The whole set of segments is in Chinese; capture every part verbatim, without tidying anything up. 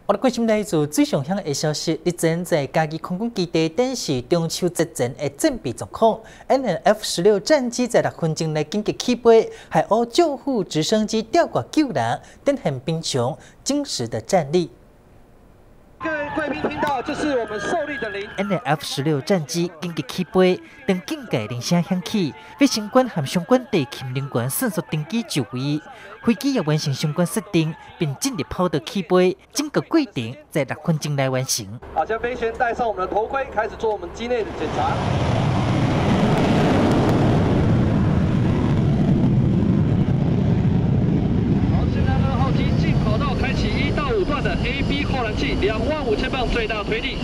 我哋关心来自最上向的消息，日前在嘉义空军基地展示中秋节前的战备状况。N F 十六战机在六分钟内紧急起飞，海鸥救护直升机吊挂救人，展现兵雄坚实的战力。 各位贵宾听到，这是我们受力的铃。 N F 十六战机紧急起飞，当警戒铃声响起，飞行官和相关地勤人员迅速登机就位，飞机也完成相关设定，并进入跑道起飞，整个过程在六分钟内完成。 好，将飞行员戴上我们的头盔，开始做我们机内的检查。 的 A B 后燃器，两万五千磅最大推力。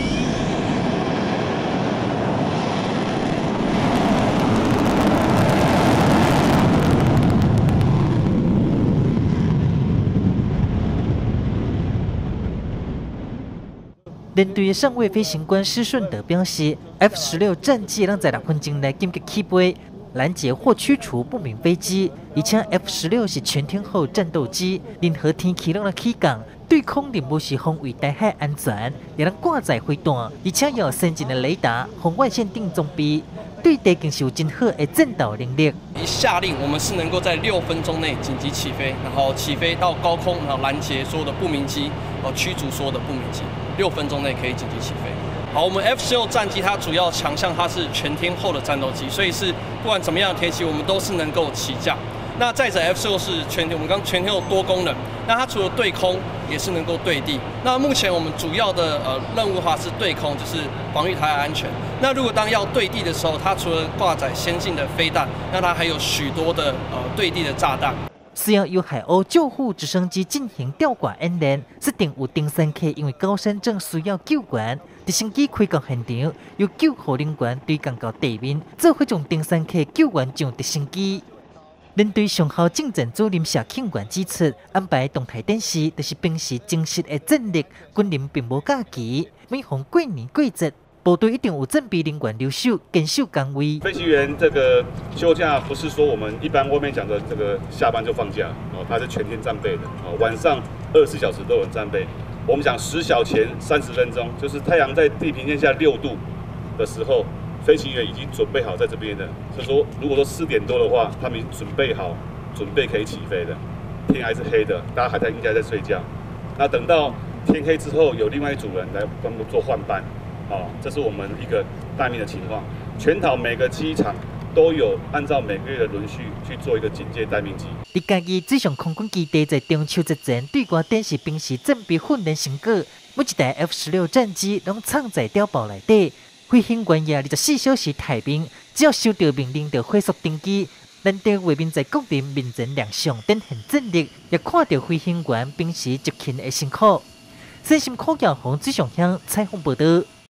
连队的上尉飞行官施顺德表示 ，F 十六战机能在六分钟内紧急起飞，拦截或驱除不明飞机。而且 F 十六是全天候战斗机，任何天气拢能起降。 对空任务是防卫台海安全，也能挂载飞弹，而且也有先进的雷达、红外线定装备，对地更是有真好的战斗能力。 一下令，我们是能够在六分钟内紧急起飞，然后起飞到高空，然后拦截所有的不明机，然后驱逐所有的不明机，六分钟内可以紧急起飞。好，我们 F 十六战机它主要强项它是全天候的战斗机，所以是不管怎么样的天气，我们都是能够起降。 那再者 ，F 十六是全天，我们刚全天候多功能。那它除了对空，也是能够对地。那目前我们主要的呃任务的话是对空，就是防御台海安全。那如果当要对地的时候，它除了挂载先进的飞弹，那它还有许多的呃对地的炸弹。 虽然由海鸥救护直升机进行吊挂演练，设定有登山客因为高山症需要救援，直升机开到现场，由救护人员对降到地面，做伙将登山客救援上直升机。 连队上校政战主任谢庆元指出，安排动态电视，就是平时真实的战力。军人并无假期，每逢过年过节，部队一定有战备人员留守，坚守岗位。 飞行员这个休假不是说我们一般外面讲的这个下班就放假哦，他是全天战备的哦，晚上二十四小时都有战备。我们讲十小前三十分钟，就是太阳在地平线下六度的时候。 飞行员已经准备好在这边的，所以说如果说四点多的话，他们已经准备好，准备可以起飞的。天还是黑的，大家还在应该在睡觉。那等到天黑之后，有另外一组人来帮忙做换班，哦，这是我们一个待命的情况。全岛每个机场都有按照每个月的轮序去做一个警戒待命机。 伫嘉义水上空军基地在中秋节前对外展示平时战备训练成果，每一台 F 十六战机拢藏在碉堡内底。 飞行员也二十四小时待命，只要收到命令就快速登机。难得画面在国人面前亮相，展现战力，也看到飞行员平时执勤的辛苦。新心科技红水上乡采访报道。